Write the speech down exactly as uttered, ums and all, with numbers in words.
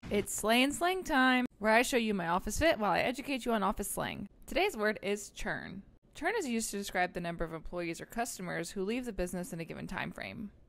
It's Slay and Slang time, where I show you my office fit while I educate you on office slang. Today's word is churn. Churn is used to describe the number of employees or customers who leave the business in a given time frame.